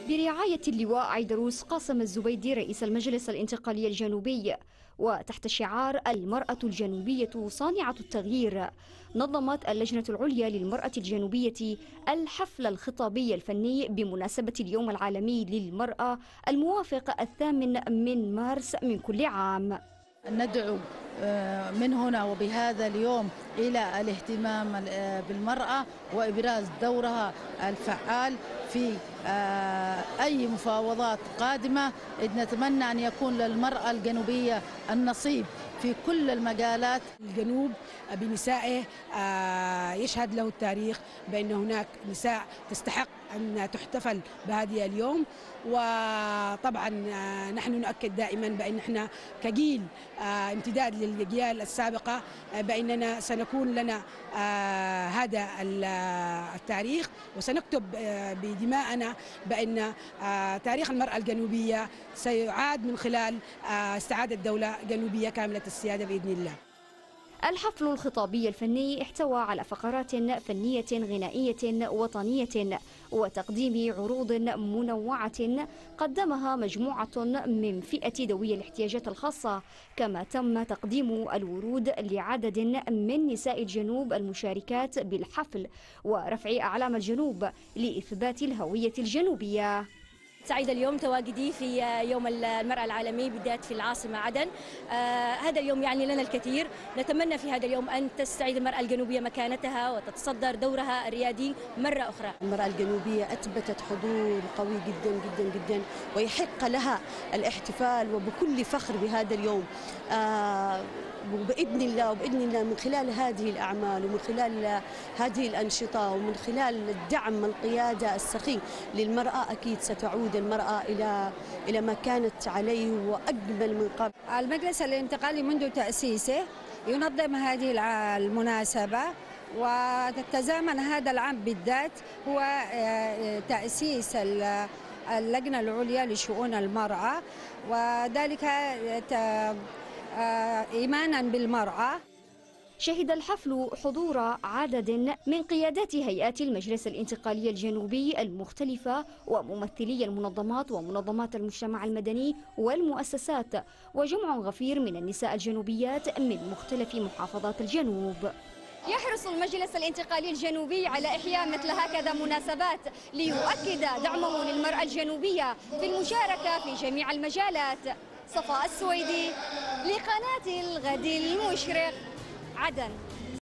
برعاية اللواء عيدروس قاسم الزبيدي رئيس المجلس الانتقالي الجنوبي، وتحت شعار المرأة الجنوبية صانعة التغيير، نظمت اللجنة العليا للمرأة الجنوبية الحفل الخطابي الفني بمناسبة اليوم العالمي للمرأة الموافق 8 من مارس من كل عام. ندعو من هنا وبهذا اليوم إلى الاهتمام بالمرأة وإبراز دورها الفعال في أي مفاوضات قادمة، إذ نتمنى أن يكون للمرأة الجنوبية النصيب في كل المجالات. الجنوب بنسائه يشهد له التاريخ بأن هناك نساء تستحق أن تحتفل بهذه اليوم، وطبعا نحن نؤكد دائما بأن احنا كجيل امتداد للأجيال السابقة بأننا سنكون لنا هذا التاريخ، وسنكتب بدماءنا بأن تاريخ المرأة الجنوبية سيعاد من خلال استعادة دولة جنوبية كاملة السيادة بإذن الله. الحفل الخطابي الفني احتوى على فقرات فنية غنائية وطنية وتقديم عروض منوعة قدمها مجموعة من فئة ذوي الاحتياجات الخاصة، كما تم تقديم الورود لعدد من نساء الجنوب المشاركات بالحفل ورفع أعلام الجنوب لإثبات الهوية الجنوبية. سعيدة اليوم تواجدي في يوم المرأة العالمي بالذات في العاصمة عدن. هذا اليوم يعني لنا الكثير، نتمنى في هذا اليوم أن تستعيد المرأة الجنوبية مكانتها وتتصدر دورها الريادي مرة أخرى. المرأة الجنوبية أثبتت حضور قوي جدا جدا جدا، ويحق لها الاحتفال وبكل فخر بهذا اليوم، وبإذن الله من خلال هذه الأعمال ومن خلال هذه الأنشطة ومن خلال الدعم القيادة السخي للمرأة أكيد ستعود المرأة إلى ما كانت عليه وأجمل من قبل. المجلس الانتقالي منذ تأسيسه ينظم هذه المناسبة، وتتزامن هذا العام بالذات هو تأسيس اللجنة العليا لشؤون المرأة، وذلك إيمانا بالمرأة. شهد الحفل حضور عدد من قيادات هيئات المجلس الانتقالي الجنوبي المختلفة وممثلي المنظمات ومنظمات المجتمع المدني والمؤسسات، وجمع غفير من النساء الجنوبيات من مختلف محافظات الجنوب. يحرص المجلس الانتقالي الجنوبي على إحياء مثل هكذا مناسبات ليؤكد دعمه للمرأة الجنوبية في المشاركة في جميع المجالات. صفاء السويدي لقناة الغد المشرق، عدن.